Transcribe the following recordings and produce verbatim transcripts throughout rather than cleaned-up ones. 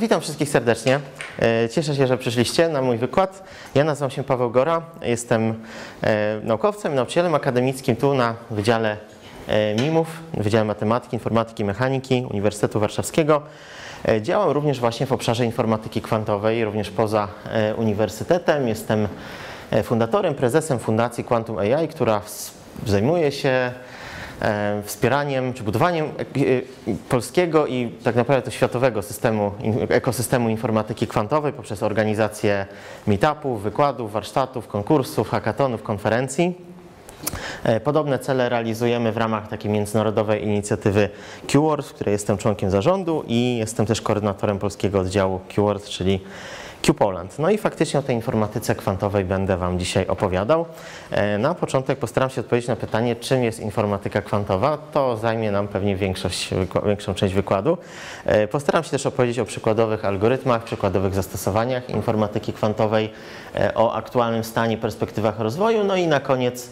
Witam wszystkich serdecznie. Cieszę się, że przyszliście na mój wykład. Ja nazywam się Paweł Gora, jestem naukowcem, nauczycielem akademickim tu na Wydziale mimów, Wydziale Matematyki, Informatyki i Mechaniki Uniwersytetu Warszawskiego. Działam również właśnie w obszarze informatyki kwantowej, również poza uniwersytetem. Jestem fundatorem, prezesem Fundacji Quantum A I, która zajmuje się wspieraniem czy budowaniem polskiego i tak naprawdę to światowego systemu, ekosystemu informatyki kwantowej poprzez organizację meetupów, wykładów, warsztatów, konkursów, hackathonów, konferencji. Podobne cele realizujemy w ramach takiej międzynarodowej inicjatywy Q-World, w której jestem członkiem zarządu i jestem też koordynatorem polskiego oddziału Q-World, czyli Q-Poland. No i faktycznie o tej informatyce kwantowej będę Wam dzisiaj opowiadał. Na początek postaram się odpowiedzieć na pytanie, czym jest informatyka kwantowa. To zajmie nam pewnie większość, większą część wykładu. Postaram się też opowiedzieć o przykładowych algorytmach, przykładowych zastosowaniach informatyki kwantowej, o aktualnym stanie, perspektywach rozwoju. No i na koniec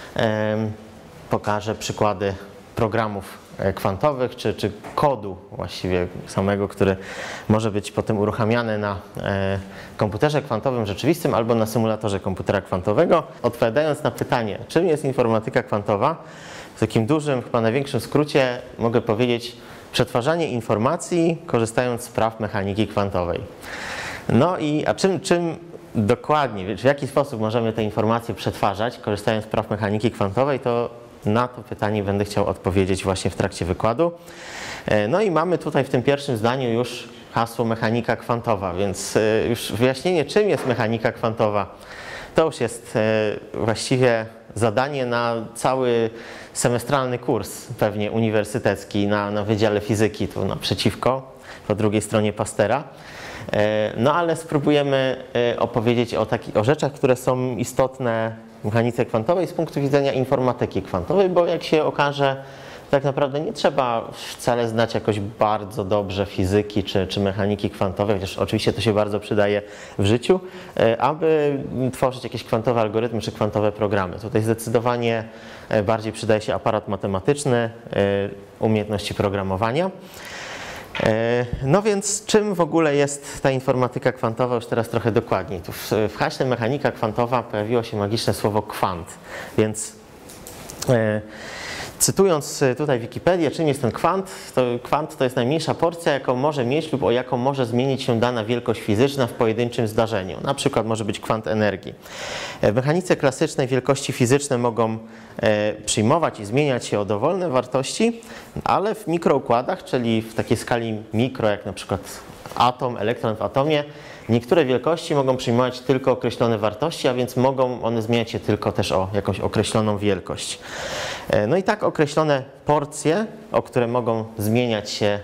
pokażę przykłady programów kwantowych, czy, czy kodu właściwie samego, który może być potem uruchamiany na e, komputerze kwantowym rzeczywistym albo na symulatorze komputera kwantowego. Odpowiadając na pytanie, czym jest informatyka kwantowa, w takim dużym, chyba największym skrócie mogę powiedzieć przetwarzanie informacji korzystając z praw mechaniki kwantowej. No i a czym, czym dokładnie, w jaki sposób możemy te informacje przetwarzać korzystając z praw mechaniki kwantowej, to na to pytanie będę chciał odpowiedzieć właśnie w trakcie wykładu. No i mamy tutaj w tym pierwszym zdaniu już hasło mechanika kwantowa, więc już wyjaśnienie, czym jest mechanika kwantowa, to już jest właściwie zadanie na cały semestralny kurs, pewnie uniwersytecki na, na Wydziale Fizyki, tu naprzeciwko, po drugiej stronie Pastera. No ale spróbujemy opowiedzieć o, takich, o rzeczach, które są istotne w mechanice kwantowej z punktu widzenia informatyki kwantowej, bo jak się okaże, tak naprawdę nie trzeba wcale znać jakoś bardzo dobrze fizyki czy, czy mechaniki kwantowej, chociaż oczywiście to się bardzo przydaje w życiu, aby tworzyć jakieś kwantowe algorytmy czy kwantowe programy. Tutaj zdecydowanie bardziej przydaje się aparat matematyczny, umiejętności programowania. No więc czym w ogóle jest ta informatyka kwantowa już teraz trochę dokładniej. Tu w, w haśle mechanika kwantowa pojawiło się magiczne słowo kwant, więc e, cytując tutaj Wikipedię, czym jest ten kwant, to kwant to jest najmniejsza porcja, jaką może mieć lub o jaką może zmienić się dana wielkość fizyczna w pojedynczym zdarzeniu. Na przykład może być kwant energii. W mechanice klasycznej wielkości fizyczne mogą e, przyjmować i zmieniać się o dowolne wartości, ale w mikroukładach, czyli w takiej skali mikro, jak na przykład atom, elektron w atomie, niektóre wielkości mogą przyjmować tylko określone wartości, a więc mogą one zmieniać się tylko też o jakąś określoną wielkość. No i tak określone porcje, o które mogą zmieniać się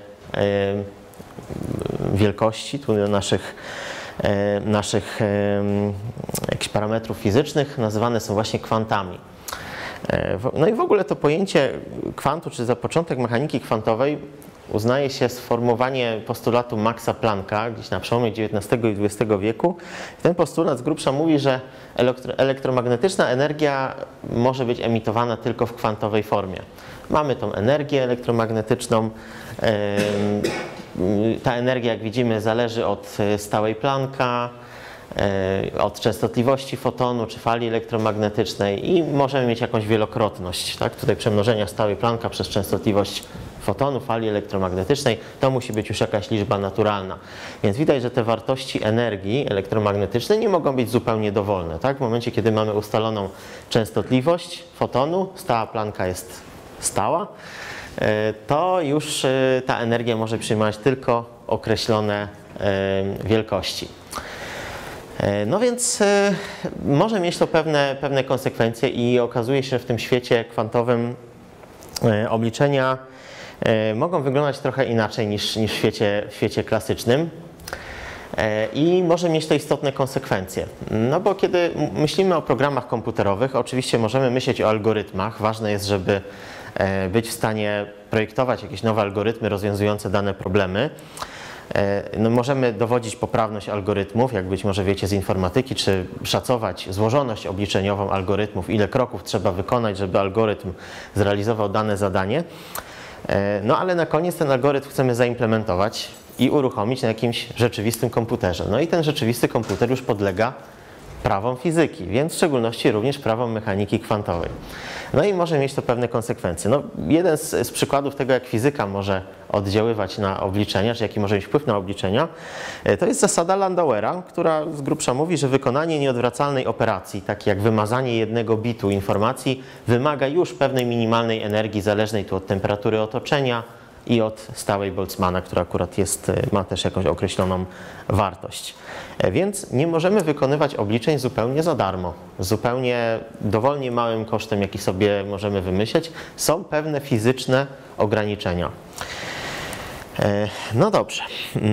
wielkości tu naszych, naszych jakichś parametrów fizycznych, nazywane są właśnie kwantami. No i w ogóle to pojęcie kwantu, czy za początek mechaniki kwantowej, uznaje się sformułowanie postulatu Maxa Plancka gdzieś na przełomie dziewiętnastego i dwudziestego wieku. Ten postulat z grubsza mówi, że elektro elektromagnetyczna energia może być emitowana tylko w kwantowej formie. Mamy tą energię elektromagnetyczną. Ta energia, jak widzimy, zależy od stałej Plancka, od częstotliwości fotonu czy fali elektromagnetycznej i możemy mieć jakąś wielokrotność, tak? Tutaj przemnożenia stałej Plancka przez częstotliwość fotonu, fali elektromagnetycznej, to musi być już jakaś liczba naturalna. Więc widać, że te wartości energii elektromagnetycznej nie mogą być zupełnie dowolne. Tak? W momencie, kiedy mamy ustaloną częstotliwość fotonu, stała Plancka jest stała, to już ta energia może przyjmować tylko określone wielkości. No więc może mieć to pewne, pewne konsekwencje i okazuje się, że w tym świecie kwantowym obliczenia mogą wyglądać trochę inaczej niż, niż w, świecie, w świecie klasycznym i może mieć to istotne konsekwencje. No bo kiedy myślimy o programach komputerowych, oczywiście możemy myśleć o algorytmach. Ważne jest, żeby być w stanie projektować jakieś nowe algorytmy rozwiązujące dane problemy. No możemy dowodzić poprawność algorytmów, jak być może wiecie z informatyki, czy szacować złożoność obliczeniową algorytmów, ile kroków trzeba wykonać, żeby algorytm zrealizował dane zadanie. No ale na koniec ten algorytm chcemy zaimplementować, i uruchomić na jakimś rzeczywistym komputerze. No i ten rzeczywisty komputer już podlega prawom fizyki, więc w szczególności również prawom mechaniki kwantowej. No i może mieć to pewne konsekwencje. No, jeden z, z przykładów tego, jak fizyka może oddziaływać na obliczenia, czy jaki może mieć wpływ na obliczenia, to jest zasada Landauera, która z grubsza mówi, że wykonanie nieodwracalnej operacji, takie jak wymazanie jednego bitu informacji, wymaga już pewnej minimalnej energii zależnej tu od temperatury otoczenia i od stałej Boltzmana, która akurat jest, ma też jakąś określoną wartość. Więc nie możemy wykonywać obliczeń zupełnie za darmo, zupełnie dowolnie małym kosztem, jaki sobie możemy wymyśleć. Są pewne fizyczne ograniczenia. No dobrze.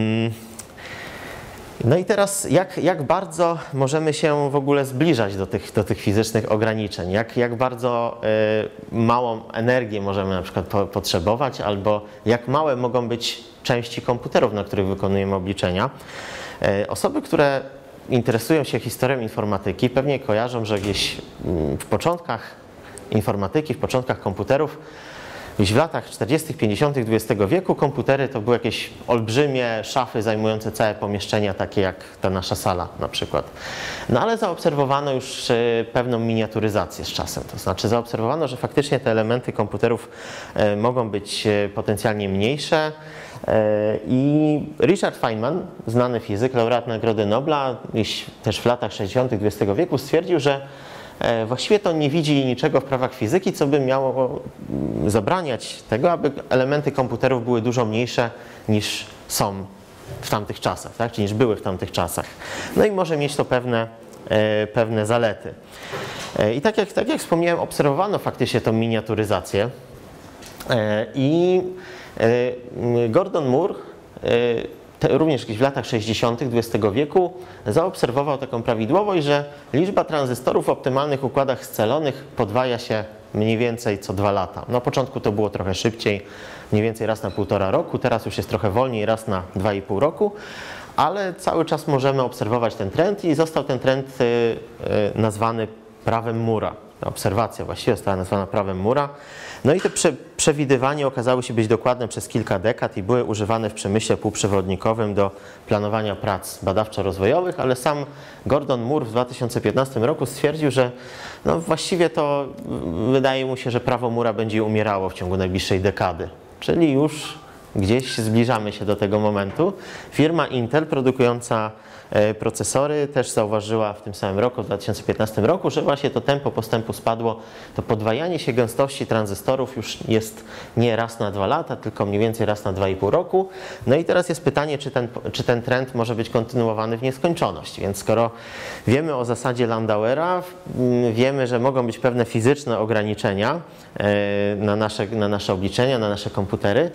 No i teraz jak, jak bardzo możemy się w ogóle zbliżać do tych, do tych fizycznych ograniczeń? Jak, jak bardzo y, małą energię możemy na przykład po, potrzebować, albo jak małe mogą być części komputerów, na których wykonujemy obliczenia? Y, osoby, które interesują się historią informatyki, pewnie kojarzą, że gdzieś w początkach informatyki, w początkach komputerów, w latach czterdziestych, pięćdziesiątych dwudziestego wieku komputery to były jakieś olbrzymie szafy zajmujące całe pomieszczenia, takie jak ta nasza sala na przykład. No ale zaobserwowano już pewną miniaturyzację z czasem. To znaczy zaobserwowano, że faktycznie te elementy komputerów mogą być potencjalnie mniejsze. I Richard Feynman, znany fizyk, laureat Nagrody Nobla, też w latach sześćdziesiątych dwudziestego wieku stwierdził, że właściwie to nie widzi niczego w prawach fizyki, co by miało zabraniać tego, aby elementy komputerów były dużo mniejsze niż są w tamtych czasach, tak? Czy niż były w tamtych czasach. No i może mieć to pewne, pewne zalety. I tak jak, tak jak wspomniałem, obserwowano faktycznie tą miniaturyzację i Gordon Moore Te, również w latach sześćdziesiątych dwudziestego wieku zaobserwował taką prawidłowość, że liczba tranzystorów w optymalnych układach scalonych podwaja się mniej więcej co dwa lata. Na początku to było trochę szybciej, mniej więcej raz na półtora roku, teraz już jest trochę wolniej, raz na dwa i pół roku, ale cały czas możemy obserwować ten trend i został ten trend y, y, nazwany prawem Moore'a. Ta obserwacja właściwie została nazwana prawem Moore'a. No i te prze, przewidywania okazały się być dokładne przez kilka dekad i były używane w przemyśle półprzewodnikowym do planowania prac badawczo-rozwojowych, ale sam Gordon Moore w dwa tysiące piętnastym roku stwierdził, że no właściwie to wydaje mu się, że prawo Moore'a będzie umierało w ciągu najbliższej dekady, czyli już gdzieś zbliżamy się do tego momentu. Firma Intel produkująca procesory też zauważyła w tym samym roku, w dwa tysiące piętnastym roku, że właśnie to tempo postępu spadło, to podwajanie się gęstości tranzystorów już jest nie raz na dwa lata, tylko mniej więcej raz na dwa i pół roku. No i teraz jest pytanie, czy ten, czy ten trend może być kontynuowany w nieskończoność. Więc skoro wiemy o zasadzie Landauera, wiemy, że mogą być pewne fizyczne ograniczenia na nasze, na nasze obliczenia, na nasze komputery,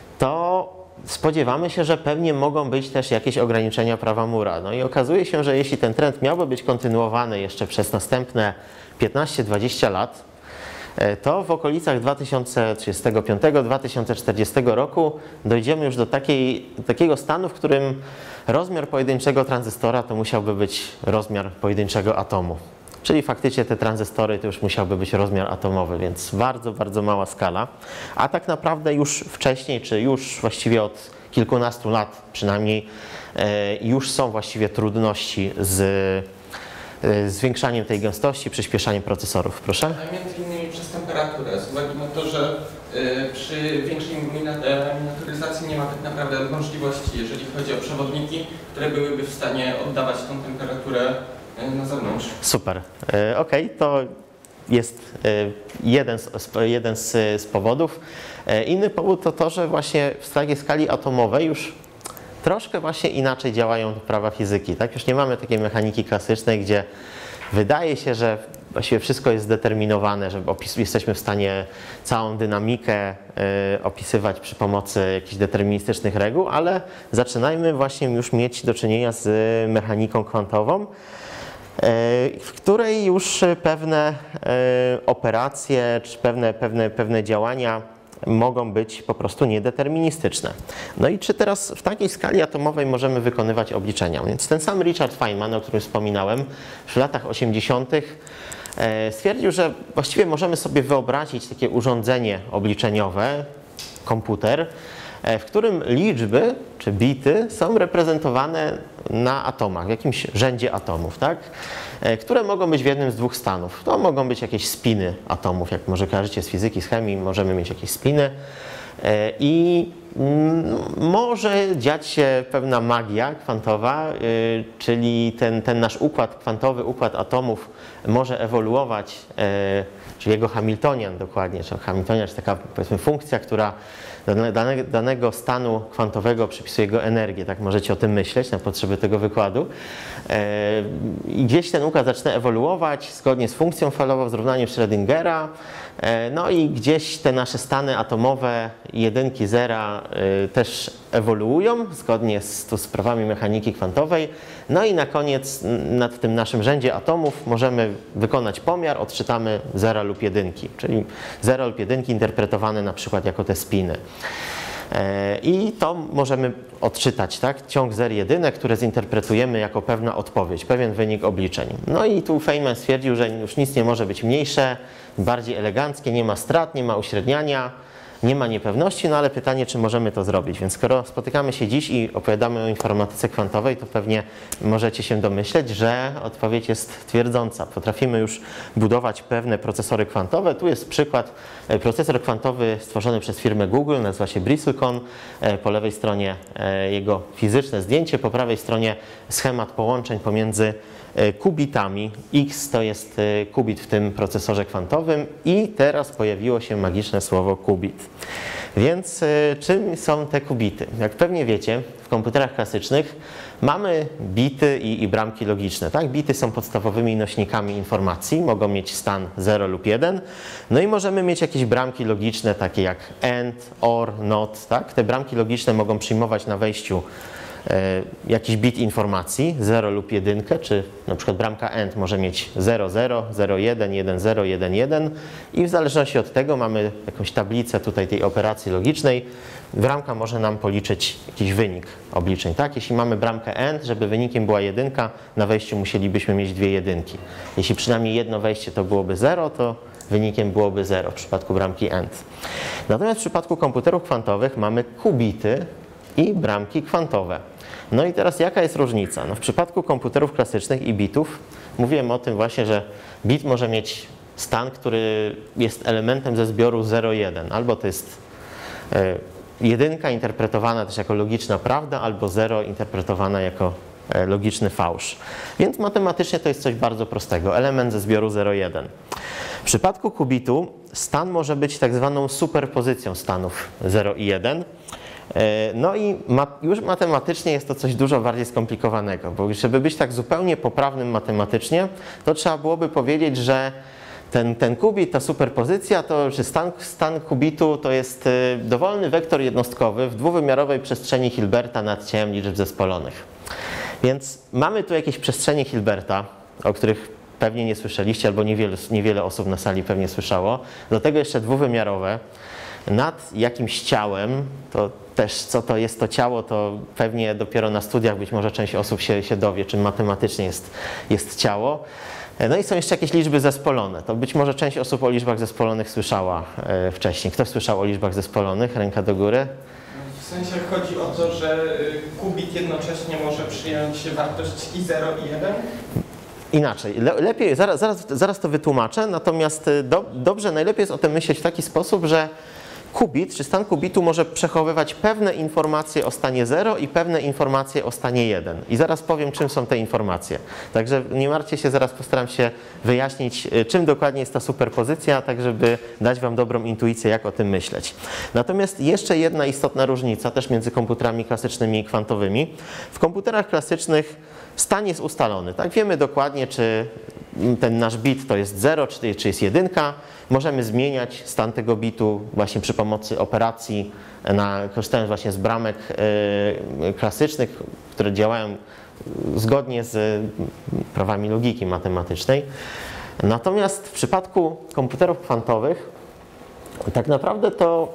to spodziewamy się, że pewnie mogą być też jakieś ograniczenia prawa Moore'a. No i okazuje się, że jeśli ten trend miałby być kontynuowany jeszcze przez następne piętnaście dwadzieścia lat, to w okolicach dwa tysiące trzydziestego piątego do dwa tysiące czterdziestego roku dojdziemy już do takiej, takiego stanu, w którym rozmiar pojedynczego tranzystora to musiałby być rozmiar pojedynczego atomu. Czyli faktycznie te tranzystory to już musiałby być rozmiar atomowy, więc bardzo, bardzo mała skala. A tak naprawdę już wcześniej, czy już właściwie od kilkunastu lat przynajmniej, już są właściwie trudności z zwiększaniem tej gęstości, przyspieszaniem procesorów. Proszę? A między innymi przez temperaturę, z uwagi na to, że przy większej miniaturyzacji nie ma tak naprawdę możliwości, jeżeli chodzi o przewodniki, które byłyby w stanie oddawać tą temperaturę na zewnątrz. Super. Ok, to jest jeden z, jeden z, z powodów. Inny powód to to, że właśnie w takiej skali atomowej już troszkę właśnie inaczej działają prawa fizyki. Tak? Już nie mamy takiej mechaniki klasycznej, gdzie wydaje się, że właściwie wszystko jest zdeterminowane, że opis, jesteśmy w stanie całą dynamikę y, opisywać przy pomocy jakichś deterministycznych reguł, ale zaczynajmy właśnie już mieć do czynienia z mechaniką kwantową, w której już pewne operacje czy pewne, pewne, pewne działania mogą być po prostu niedeterministyczne. No i czy teraz w takiej skali atomowej możemy wykonywać obliczenia? Więc ten sam Richard Feynman, o którym wspominałem, w latach osiemdziesiątych stwierdził, że właściwie możemy sobie wyobrazić takie urządzenie obliczeniowe, komputer, w którym liczby czy bity są reprezentowane na atomach, w jakimś rzędzie atomów, tak? Które mogą być w jednym z dwóch stanów. To mogą być jakieś spiny atomów, jak może kojarzycie z fizyki, z chemii, możemy mieć jakieś spiny. I może dziać się pewna magia kwantowa, czyli ten, ten nasz układ kwantowy, układ atomów może ewoluować, czyli jego Hamiltonian dokładnie, czy Hamiltonian, czy taka powiedzmy funkcja, która dane, danego stanu kwantowego przypisuje jego energię, tak możecie o tym myśleć na potrzeby tego wykładu. I gdzieś ten układ zaczyna ewoluować zgodnie z funkcją falową, z równaniem Schrödingera, no i gdzieś te nasze stany atomowe, jedynki, zera też ewoluują zgodnie z, to z prawami mechaniki kwantowej. No i na koniec nad tym naszym rzędzie atomów możemy wykonać pomiar, odczytamy zera lub jedynki, czyli zero lub jedynki interpretowane na przykład jako te spiny. I to możemy odczytać, tak? Ciąg zer jedynek, które zinterpretujemy jako pewna odpowiedź, pewien wynik obliczeń. No i tu Feynman stwierdził, że już nic nie może być mniejsze, bardziej eleganckie, nie ma strat, nie ma uśredniania, nie ma niepewności, no ale pytanie, czy możemy to zrobić. Więc skoro spotykamy się dziś i opowiadamy o informatyce kwantowej, to pewnie możecie się domyśleć, że odpowiedź jest twierdząca. Potrafimy już budować pewne procesory kwantowe. Tu jest przykład, procesor kwantowy stworzony przez firmę Google, nazywa się Bristlecon. Po lewej stronie jego fizyczne zdjęcie, po prawej stronie schemat połączeń pomiędzy kubitami. X to jest kubit w tym procesorze kwantowym i teraz pojawiło się magiczne słowo kubit. Więc czym są te kubity? Jak pewnie wiecie, w komputerach klasycznych mamy bity i, i bramki logiczne. Tak? Bity są podstawowymi nośnikami informacji, mogą mieć stan zero lub jeden. No i możemy mieć jakieś bramki logiczne, takie jak AND, OR, NOT. Tak? Te bramki logiczne mogą przyjmować na wejściu jakiś bit informacji, zero lub jedynkę, czy na przykład bramka AND może mieć zero zero, zero jeden, jeden zero, jeden jeden i w zależności od tego mamy jakąś tablicę tutaj tej operacji logicznej. Bramka może nam policzyć jakiś wynik obliczeń. Tak? Jeśli mamy bramkę AND, żeby wynikiem była jedynka, na wejściu musielibyśmy mieć dwie jedynki. Jeśli przynajmniej jedno wejście to byłoby zero, to wynikiem byłoby zero w przypadku bramki AND. Natomiast w przypadku komputerów kwantowych mamy kubity i bramki kwantowe. No i teraz jaka jest różnica? No w przypadku komputerów klasycznych i bitów mówiłem o tym właśnie, że bit może mieć stan, który jest elementem ze zbioru zero jeden. Albo to jest jedynka interpretowana też jako logiczna prawda, albo zero interpretowana jako logiczny fałsz. Więc matematycznie to jest coś bardzo prostego. Element ze zbioru zero jeden. W przypadku kubitu stan może być tak zwaną superpozycją stanów zero i jeden. No i ma, już matematycznie jest to coś dużo bardziej skomplikowanego, bo żeby być tak zupełnie poprawnym matematycznie, to trzeba byłoby powiedzieć, że ten, ten kubit, ta superpozycja, to, czy stan, stan kubitu to jest dowolny wektor jednostkowy w dwuwymiarowej przestrzeni Hilberta nad ciałem liczb zespolonych. Więc mamy tu jakieś przestrzenie Hilberta, o których pewnie nie słyszeliście, albo niewiele, niewiele osób na sali pewnie słyszało. Do tego jeszcze dwuwymiarowe. Nad jakimś ciałem, to też co to jest to ciało, to pewnie dopiero na studiach być może część osób się, się dowie, czym matematycznie jest, jest ciało. No i są jeszcze jakieś liczby zespolone. To być może część osób o liczbach zespolonych słyszała e, wcześniej. Kto słyszał o liczbach zespolonych? Ręka do góry. W sensie chodzi o to, że kubit jednocześnie może przyjąć wartość i zero i jeden? Inaczej, Le, lepiej, zaraz, zaraz, zaraz to wytłumaczę, natomiast do, dobrze, najlepiej jest o tym myśleć w taki sposób, że kubit, czy stan kubitu może przechowywać pewne informacje o stanie zero i pewne informacje o stanie jeden. I zaraz powiem, czym są te informacje. Także nie martwcie się, zaraz postaram się wyjaśnić, czym dokładnie jest ta superpozycja, tak żeby dać Wam dobrą intuicję, jak o tym myśleć. Natomiast jeszcze jedna istotna różnica też między komputerami klasycznymi i kwantowymi. W komputerach klasycznych stan jest ustalony. Tak? Wiemy dokładnie, czy ten nasz bit to jest zero, czy, czy jest jedynka. Możemy zmieniać stan tego bitu właśnie przy pomocy operacji, na, korzystając właśnie z bramek y, klasycznych, które działają zgodnie z prawami logiki matematycznej. Natomiast w przypadku komputerów kwantowych tak naprawdę to,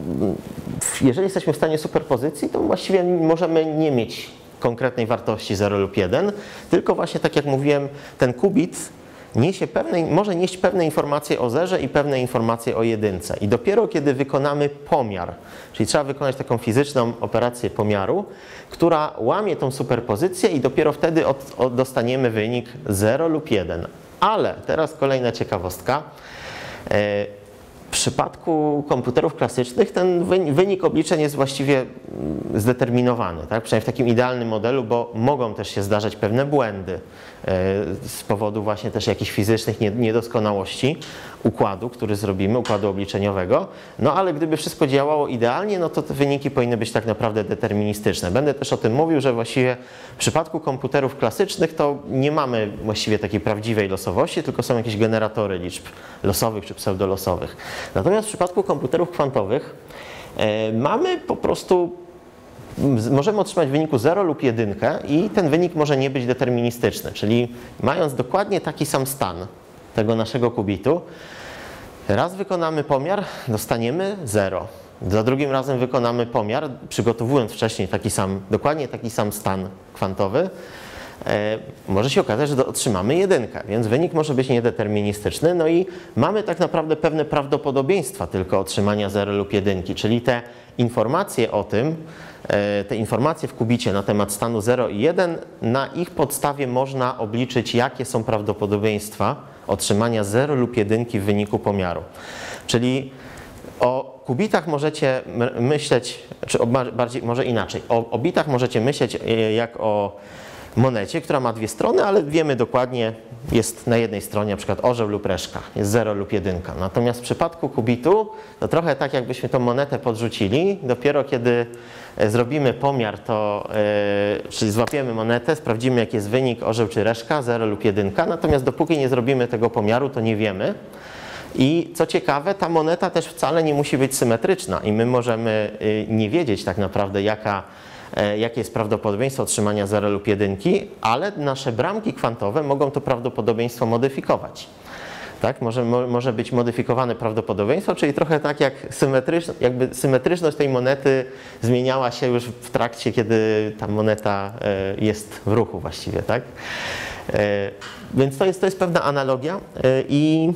jeżeli jesteśmy w stanie superpozycji, to właściwie możemy nie mieć konkretnej wartości zero lub jeden, tylko właśnie tak jak mówiłem, ten kubit niesie pewne, może nieść pewne informacje o zerze i pewne informacje o jedynce. I dopiero kiedy wykonamy pomiar, czyli trzeba wykonać taką fizyczną operację pomiaru, która łamie tą superpozycję i dopiero wtedy od, od dostaniemy wynik zero lub jeden. Ale teraz kolejna ciekawostka. W przypadku komputerów klasycznych ten wynik obliczeń jest właściwie zdeterminowany, tak? Przynajmniej w takim idealnym modelu, bo mogą też się zdarzać pewne błędy z powodu właśnie też jakichś fizycznych niedoskonałości układu, który zrobimy, układu obliczeniowego. No ale gdyby wszystko działało idealnie, no to te wyniki powinny być tak naprawdę deterministyczne. Będę też o tym mówił, że właściwie w przypadku komputerów klasycznych to nie mamy właściwie takiej prawdziwej losowości, tylko są jakieś generatory liczb losowych czy pseudolosowych. Natomiast w przypadku komputerów kwantowych e, mamy po prostu, możemy otrzymać w wyniku zero lub jeden i ten wynik może nie być deterministyczny, czyli mając dokładnie taki sam stan tego naszego kubitu, raz wykonamy pomiar, dostaniemy zero. Za drugim razem wykonamy pomiar, przygotowując wcześniej taki sam, dokładnie taki sam stan kwantowy, e, może się okazać, że otrzymamy jedynkę, więc wynik może być niedeterministyczny. No i mamy tak naprawdę pewne prawdopodobieństwa tylko otrzymania zero lub jedynki, czyli te informacje o tym, e, te informacje w kubicie na temat stanu zero i jeden, na ich podstawie można obliczyć, jakie są prawdopodobieństwa otrzymania zero lub jedynki w wyniku pomiaru. Czyli o kubitach możecie myśleć, czy bardziej, może inaczej, o, o bitach możecie myśleć jak o monecie, która ma dwie strony, ale wiemy dokładnie, jest na jednej stronie na przykład orzeł lub reszka, jest zero lub jedynka. Natomiast w przypadku kubitu to trochę tak, jakbyśmy tą monetę podrzucili, dopiero kiedy zrobimy pomiar, to yy, czyli złapiemy monetę, sprawdzimy jaki jest wynik orzeł czy reszka, zero lub jedynka, natomiast dopóki nie zrobimy tego pomiaru, to nie wiemy. I co ciekawe, ta moneta też wcale nie musi być symetryczna i my możemy yy, nie wiedzieć tak naprawdę jaka jakie jest prawdopodobieństwo otrzymania zera lub jedynki, ale nasze bramki kwantowe mogą to prawdopodobieństwo modyfikować. Tak? Może, może być modyfikowane prawdopodobieństwo, czyli trochę tak jak symetryczność, jakby symetryczność tej monety zmieniała się już w trakcie, kiedy ta moneta jest w ruchu właściwie. Tak? Więc to jest, to jest pewna analogia i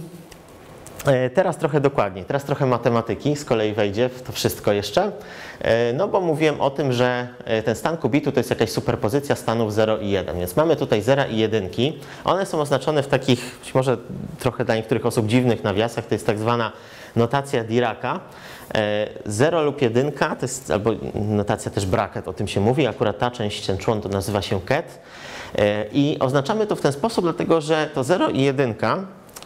teraz trochę dokładniej, teraz trochę matematyki z kolei wejdzie w to wszystko jeszcze, no bo mówiłem o tym, że ten stan kubitu to jest jakaś superpozycja stanów zero i jeden, więc mamy tutaj zera i jedynki, one są oznaczone w takich, być może trochę dla niektórych osób dziwnych nawiasach, to jest tak zwana notacja Diraca. zero lub jedynka, to jest albo notacja też bracket, o tym się mówi, akurat ta część, ten człon to nazywa się ket i oznaczamy to w ten sposób, dlatego że to zero i jedynka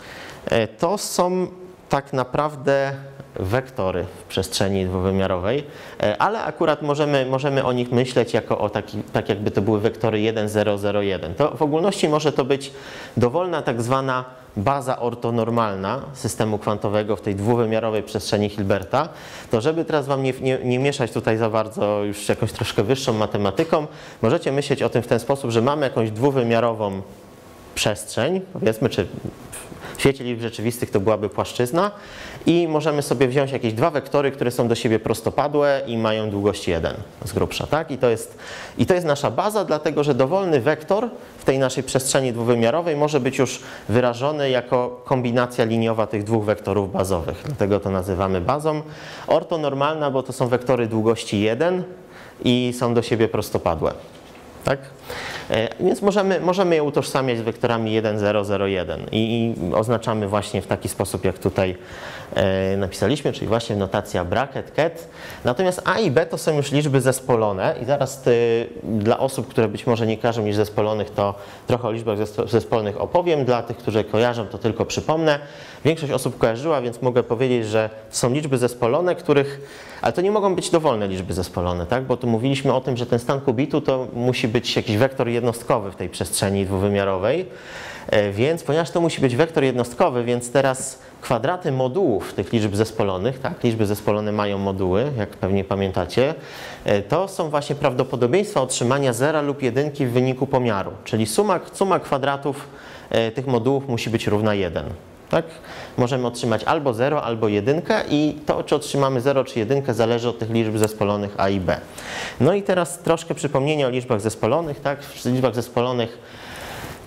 to są tak naprawdę wektory w przestrzeni dwuwymiarowej, ale akurat możemy, możemy o nich myśleć jako o taki, tak jakby to były wektory jeden, zero, zero, jeden. To w ogólności może to być dowolna tak zwana baza ortonormalna systemu kwantowego w tej dwuwymiarowej przestrzeni Hilberta. To żeby teraz Wam nie, nie, nie mieszać tutaj za bardzo już jakąś troszkę wyższą matematyką, możecie myśleć o tym w ten sposób, że mamy jakąś dwuwymiarową przestrzeń, powiedzmy, czy w świecie liczb rzeczywistych to byłaby płaszczyzna i możemy sobie wziąć jakieś dwa wektory, które są do siebie prostopadłe i mają długość jeden z grubsza, tak? I to jest, i to jest nasza baza, dlatego że dowolny wektor w tej naszej przestrzeni dwuwymiarowej może być już wyrażony jako kombinacja liniowa tych dwóch wektorów bazowych. Dlatego to nazywamy bazą. Ortonormalna, bo to są wektory długości jeden i są do siebie prostopadłe. Tak? Więc możemy, możemy je utożsamiać z wektorami jeden, zero, zero, jeden i, i oznaczamy właśnie w taki sposób, jak tutaj e, napisaliśmy, czyli właśnie notacja bracket, ket. Natomiast A i B to są już liczby zespolone i zaraz ty, dla osób, które być może nie kojarzą liczb zespolonych, to trochę o liczbach zespolonych opowiem. Dla tych, którzy kojarzą, to tylko przypomnę. Większość osób kojarzyła, więc mogę powiedzieć, że są liczby zespolone, których, ale to nie mogą być dowolne liczby zespolone, tak? Bo tu mówiliśmy o tym, że ten stan kubitu to musi być jakiś wektor jednostkowy w tej przestrzeni dwuwymiarowej, więc ponieważ to musi być wektor jednostkowy, więc teraz kwadraty modułów tych liczb zespolonych, tak? Liczby zespolone mają moduły, jak pewnie pamiętacie, to są właśnie prawdopodobieństwa otrzymania zera lub jedynki w wyniku pomiaru, czyli suma, suma kwadratów tych modułów musi być równa jeden. Tak? Możemy otrzymać albo zero, albo jedynkę i to, czy otrzymamy zero, czy jedynkę, zależy od tych liczb zespolonych A i B. No i teraz troszkę przypomnienia o liczbach zespolonych. Tak? W liczbach zespolonych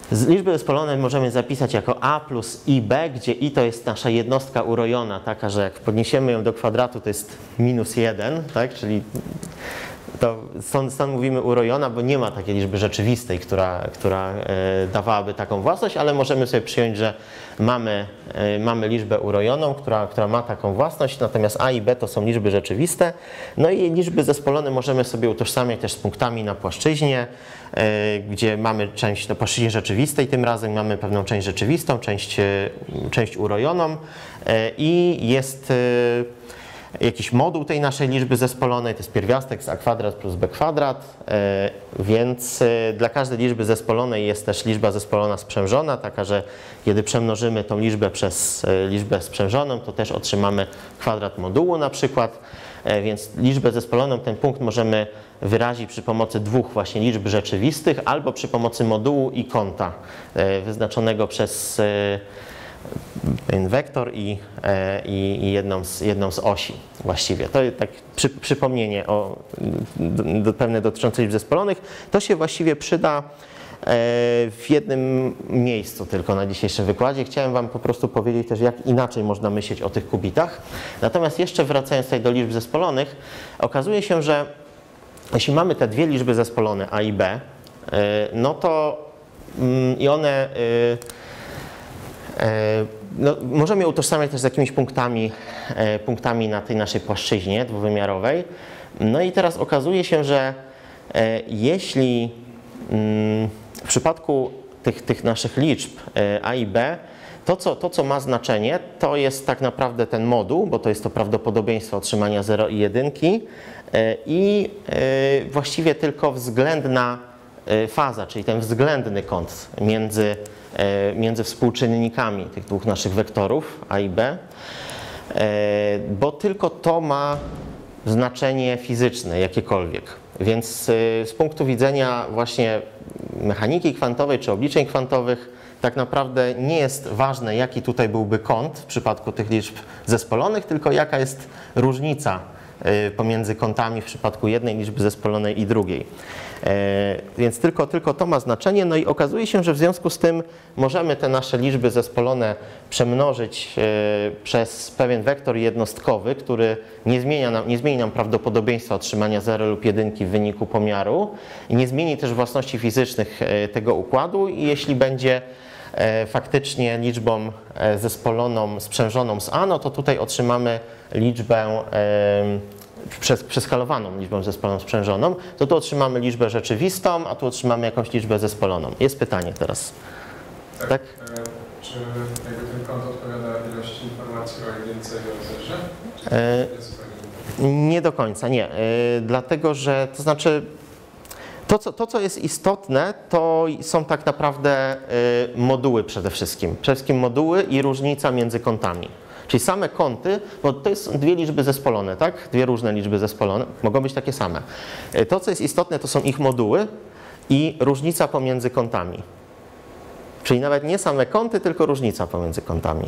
Z liczby zespolone możemy zapisać jako a plus ib, gdzie i to jest nasza jednostka urojona, taka, że jak podniesiemy ją do kwadratu, to jest minus jeden, tak? Czyli to stąd, stąd mówimy urojona, bo nie ma takiej liczby rzeczywistej, która, która e, dawałaby taką własność, ale możemy sobie przyjąć, że mamy, e, mamy liczbę urojoną, która, która ma taką własność, natomiast a i b to są liczby rzeczywiste. No i liczby zespolone możemy sobie utożsamiać też z punktami na płaszczyźnie, e, gdzie mamy część na płaszczyźnie rzeczywistej, tym razem mamy pewną część rzeczywistą, część, e, część urojoną e, i jest e, jakiś moduł tej naszej liczby zespolonej, to jest pierwiastek z a kwadrat plus b kwadrat, więc dla każdej liczby zespolonej jest też liczba zespolona sprzężona, taka, że kiedy przemnożymy tą liczbę przez liczbę sprzężoną, to też otrzymamy kwadrat modułu na przykład, więc liczbę zespoloną, ten punkt możemy wyrazić przy pomocy dwóch właśnie liczb rzeczywistych albo przy pomocy modułu i kąta wyznaczonego przez pewien wektor i, i, i jedną, z, jedną z osi właściwie. To tak przy, przypomnienie o do, do, pewne dotyczące liczb zespolonych. To się właściwie przyda w jednym miejscu tylko na dzisiejszym wykładzie. Chciałem Wam po prostu powiedzieć też, jak inaczej można myśleć o tych kubitach. Natomiast jeszcze wracając tutaj do liczb zespolonych, okazuje się, że jeśli mamy te dwie liczby zespolone a i b, no to i one no, możemy je utożsamiać też z jakimiś punktami, punktami na tej naszej płaszczyźnie dwuwymiarowej. No i teraz okazuje się, że jeśli w przypadku tych, tych naszych liczb a i b, to co, to co ma znaczenie, to jest tak naprawdę ten moduł, bo to jest to prawdopodobieństwo otrzymania zera i jedynki i właściwie tylko względna faza, czyli ten względny kąt między między współczynnikami tych dwóch naszych wektorów a i b, bo tylko to ma znaczenie fizyczne jakiekolwiek. Więc z punktu widzenia właśnie mechaniki kwantowej czy obliczeń kwantowych tak naprawdę nie jest ważne, jaki tutaj byłby kąt w przypadku tych liczb zespolonych, tylko jaka jest różnica pomiędzy kątami w przypadku jednej liczby zespolonej i drugiej. Więc tylko, tylko to ma znaczenie. No i okazuje się, że w związku z tym możemy te nasze liczby zespolone przemnożyć przez pewien wektor jednostkowy, który nie, zmienia nam, nie zmieni nam prawdopodobieństwa otrzymania zera lub jedynki w wyniku pomiaru i nie zmieni też własności fizycznych tego układu i jeśli będzie faktycznie liczbą zespoloną sprzężoną z a, no to tutaj otrzymamy liczbę Przez, przeskalowaną liczbą zespoloną sprzężoną, to tu otrzymamy liczbę rzeczywistą, a tu otrzymamy jakąś liczbę zespoloną. Jest pytanie teraz. Tak? tak? Czy jakby ten kąt odpowiada ilości informacji o jedynce i o zerze? E, nie do końca, nie. E, dlatego, że to znaczy to co, to, co jest istotne, to są tak naprawdę e, moduły przede wszystkim. Przede wszystkim moduły i różnica między kątami. Czyli same kąty, bo to są dwie liczby zespolone, tak? Dwie różne liczby zespolone, mogą być takie same. To, co jest istotne, to są ich moduły i różnica pomiędzy kątami. Czyli nawet nie same kąty, tylko różnica pomiędzy kątami.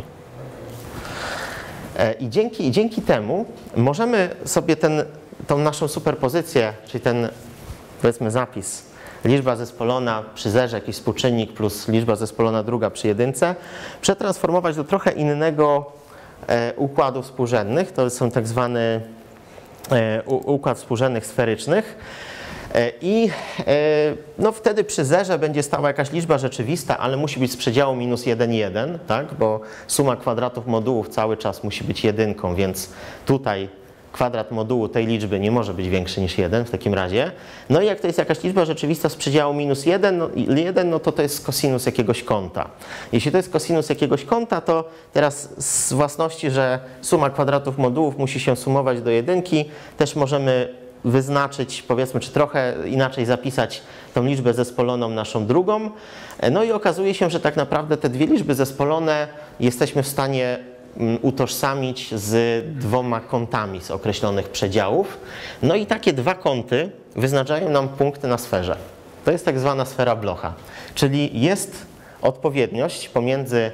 I dzięki, i dzięki temu możemy sobie ten, tą naszą superpozycję, czyli ten, powiedzmy, zapis, liczba zespolona przy zerze, jakiś współczynnik plus liczba zespolona druga przy jedynce, przetransformować do trochę innego układów współrzędnych. To są tak zwany układ współrzędnych sferycznych i no wtedy przy zerze będzie stała jakaś liczba rzeczywista, ale musi być z przedziału minus jeden, jeden, tak? Bo suma kwadratów modułów cały czas musi być jedynką, więc tutaj kwadrat modułu tej liczby nie może być większy niż jeden w takim razie. No i jak to jest jakaś liczba rzeczywista z przedziału minus jeden, no, jeden, no to to jest kosinus jakiegoś kąta. Jeśli to jest kosinus jakiegoś kąta, to teraz z własności, że suma kwadratów modułów musi się sumować do jedynki, też możemy wyznaczyć, powiedzmy, czy trochę inaczej zapisać tą liczbę zespoloną naszą drugą. No i okazuje się, że tak naprawdę te dwie liczby zespolone jesteśmy w stanie utożsamić z dwoma kątami z określonych przedziałów. No i takie dwa kąty wyznaczają nam punkty na sferze. To jest tak zwana sfera Blocha, czyli jest odpowiedniość pomiędzy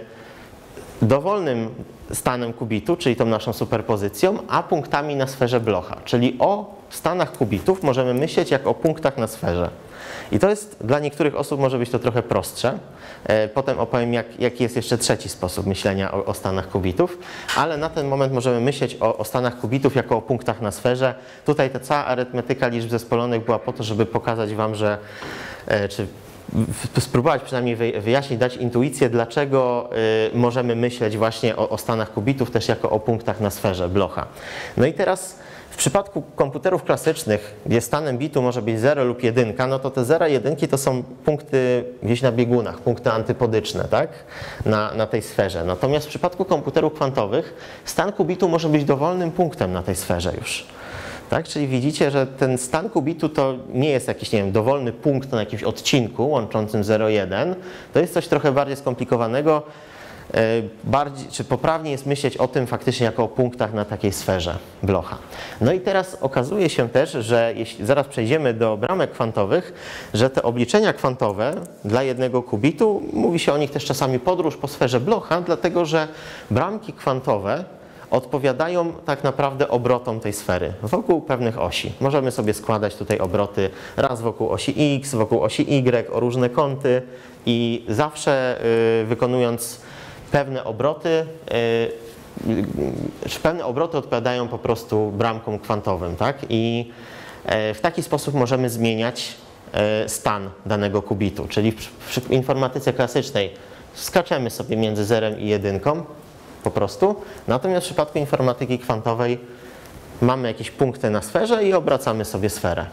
dowolnym stanem kubitu, czyli tą naszą superpozycją, a punktami na sferze Blocha, czyli o stanach kubitów możemy myśleć jak o punktach na sferze. I to jest dla niektórych osób może być to trochę prostsze. Potem opowiem, jak, jaki jest jeszcze trzeci sposób myślenia o, o stanach kubitów, ale na ten moment możemy myśleć o, o stanach kubitów jako o punktach na sferze. Tutaj ta cała arytmetyka liczb zespolonych była po to, żeby pokazać Wam, że czy spróbować przynajmniej wyjaśnić, dać intuicję, dlaczego możemy myśleć właśnie o, o stanach kubitów też jako o punktach na sferze Blocha. No i teraz w przypadku komputerów klasycznych, gdzie stanem bitu może być zero lub jeden, no to te zera i jedynki to są punkty gdzieś na biegunach, punkty antypodyczne, tak? na, na tej sferze. Natomiast w przypadku komputerów kwantowych stan kubitu może być dowolnym punktem na tej sferze już. Tak? Czyli widzicie, że ten stan kubitu to nie jest jakiś, nie wiem, dowolny punkt na jakimś odcinku łączącym zero i jeden. To jest coś trochę bardziej skomplikowanego. Bardziej, czy poprawnie jest myśleć o tym faktycznie jako o punktach na takiej sferze Blocha. No i teraz okazuje się też, że jeśli zaraz przejdziemy do bramek kwantowych, że te obliczenia kwantowe dla jednego kubitu, mówi się o nich też czasami podróż po sferze Blocha, dlatego że bramki kwantowe odpowiadają tak naprawdę obrotom tej sfery wokół pewnych osi. Możemy sobie składać tutaj obroty raz wokół osi X, wokół osi Y, o różne kąty i zawsze yy, wykonując pewne obroty, yy, pewne obroty odpowiadają po prostu bramkom kwantowym, tak? I yy, w taki sposób możemy zmieniać yy, stan danego kubitu, czyli w, w informatyce klasycznej skaczemy sobie między zerem i jedynką, po prostu. Natomiast w przypadku informatyki kwantowej mamy jakieś punkty na sferze i obracamy sobie sferę.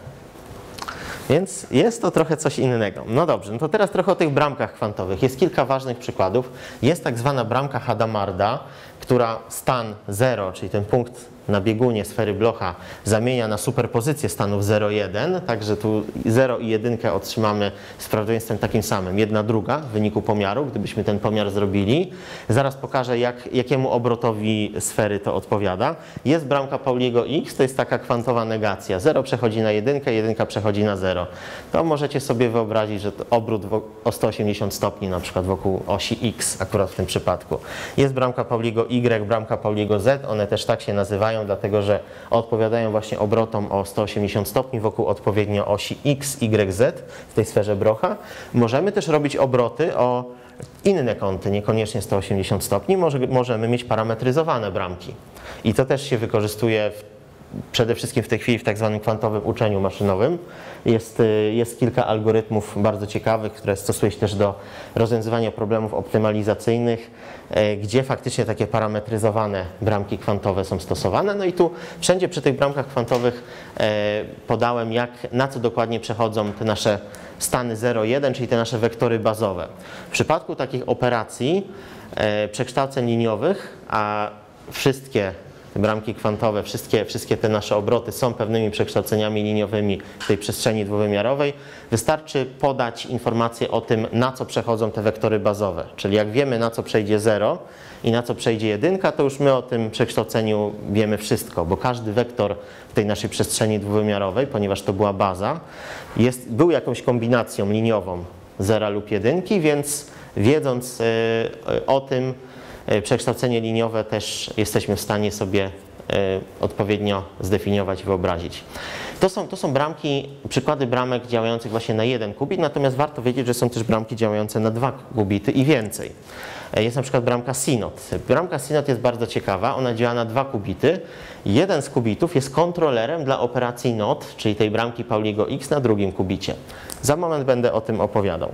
Więc jest to trochę coś innego. No dobrze, no to teraz trochę o tych bramkach kwantowych. Jest kilka ważnych przykładów. Jest tak zwana bramka Hadamarda, która stan zero, czyli ten punkt na biegunie sfery Blocha, zamienia na superpozycję stanów zero i jeden, także tu zero i jeden otrzymamy z prawdopodobieństwem takim samym, jedna druga w wyniku pomiaru, gdybyśmy ten pomiar zrobili. Zaraz pokażę, jak, jakiemu obrotowi sfery to odpowiada. Jest bramka Pauliego X, to jest taka kwantowa negacja. zero przechodzi na jeden, jeden przechodzi na zero. To możecie sobie wyobrazić, że to obrót o sto osiemdziesiąt stopni na przykład wokół osi X, akurat w tym przypadku. Jest bramka Pauliego Y, bramka Pauliego Z, one też tak się nazywają, dlatego że odpowiadają właśnie obrotom o sto osiemdziesiąt stopni wokół odpowiednio osi X, Y, Z w tej sferze Blocha. Możemy też robić obroty o inne kąty, niekoniecznie sto osiemdziesiąt stopni. Może, możemy mieć parametryzowane bramki. I to też się wykorzystuje w, przede wszystkim w tej chwili w tak zwanym kwantowym uczeniu maszynowym. Jest, jest kilka algorytmów bardzo ciekawych, które stosuje się też do rozwiązywania problemów optymalizacyjnych, gdzie faktycznie takie parametryzowane bramki kwantowe są stosowane. No i tu wszędzie przy tych bramkach kwantowych podałem, jak, na co dokładnie przechodzą te nasze stany zero i jeden, czyli te nasze wektory bazowe. W przypadku takich operacji przekształceń liniowych, a wszystkie te bramki kwantowe, wszystkie, wszystkie te nasze obroty są pewnymi przekształceniami liniowymi w tej przestrzeni dwuwymiarowej. Wystarczy podać informację o tym, na co przechodzą te wektory bazowe. Czyli jak wiemy, na co przejdzie zero i na co przejdzie jedynka, to już my o tym przekształceniu wiemy wszystko, bo każdy wektor w tej naszej przestrzeni dwuwymiarowej, ponieważ to była baza, jest, był jakąś kombinacją liniową zera lub jedynki, więc wiedząc yy, o tym, przekształcenie liniowe też jesteśmy w stanie sobie y, odpowiednio zdefiniować i wyobrazić. To są, to są bramki, przykłady bramek działających właśnie na jeden kubit, natomiast warto wiedzieć, że są też bramki działające na dwa kubity i więcej. Jest na przykład bramka Synod. Bramka Synod jest bardzo ciekawa, ona działa na dwa kubity. Jeden z kubitów jest kontrolerem dla operacji N O T, czyli tej bramki Pauliego X na drugim kubicie. Za moment będę o tym opowiadał.